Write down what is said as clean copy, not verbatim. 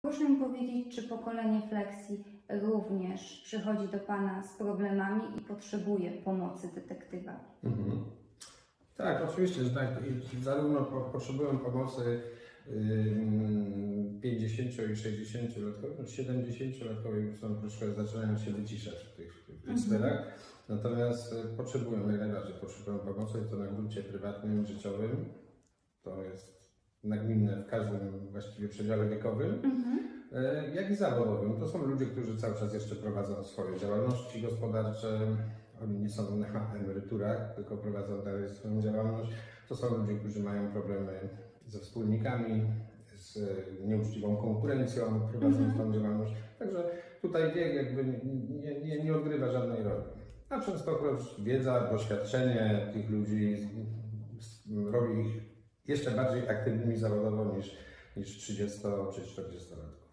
Proszę mi powiedzieć, czy pokolenie Flexi również przychodzi do Pana z problemami i potrzebuje pomocy detektywa? Tak, oczywiście, że tak. I zarówno potrzebują pomocy 50 i 60-latkowie, 70-latkowie już są troszkę zaczynają się wyciszać w tych sferach. Natomiast potrzebują, jak najbardziej potrzebują pomocy i to na gruncie prywatnym, życiowym. To jest nagminne w każdym właściwie przedziale wiekowym, jak i zawodowym. To są ludzie, którzy cały czas jeszcze prowadzą swoje działalności gospodarcze. Oni nie są na emeryturach, tylko prowadzą dalej swoją działalność. To są ludzie, którzy mają problemy ze wspólnikami, z nieuczciwą konkurencją, prowadząc tą działalność. Także tutaj wiek jakby nie odgrywa żadnej roli. A częstokroć wiedza, doświadczenie tych ludzi robi ich jeszcze bardziej aktywnymi zawodowo niż 30 czy 40-latków.